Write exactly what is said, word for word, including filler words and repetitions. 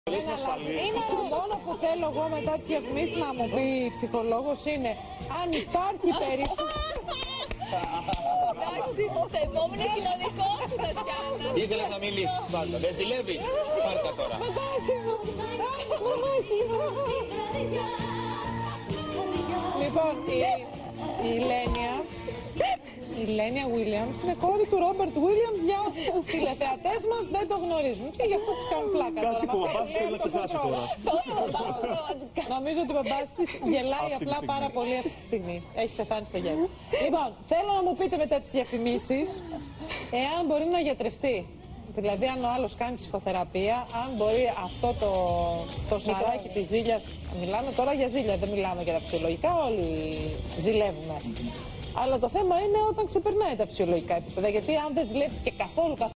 Είναι το μόνο που θέλω εγώ μετά τις διαφημίσεις να μου πει η ψυχολόγος είναι αν υπάρχει περίπτωση. Εντάξει, το επόμενο κοινωνικό σου, Τατιάνα. Ήθελες να μιλήσεις, Πάρτα. Δεν ζηλεύεις. Πάρτα τώρα. Μαγάσιμο. Μαγάσιμο. Λοιπόν, η, η Λένια, η Λένια Williams είναι κόρη του Ρόμπερτ Williams, για όσους τηλεθεατές μας δεν το γνωρίζουν. Και γι' αυτό της κάνουν πλάκα τώρα. Κάτι που ο μπαμπάς θέλει να ξεχάσει τώρα. Νομίζω ότι ο μπαμπάς της γελάει απλά πάρα πολύ αυτή τη στιγμή. Έχει πεθάνει στο γέλιο. Λοιπόν, θέλω να μου πείτε μετά τις διαφημίσεις, εάν μπορεί να γιατρευτεί. Δηλαδή, αν ο άλλος κάνει ψυχοθεραπεία, αν μπορεί αυτό το, το σαράκι της ζήλιας. Μιλάμε τώρα για ζήλια, δεν μιλάμε για τα φυσιολογικά, όλοι ζηλεύουμε. Αλλά το θέμα είναι όταν ξεπερνάει τα φυσιολογικά επίπεδα. Γιατί αν δεν ζηλεύεις και καθόλου καθόλου.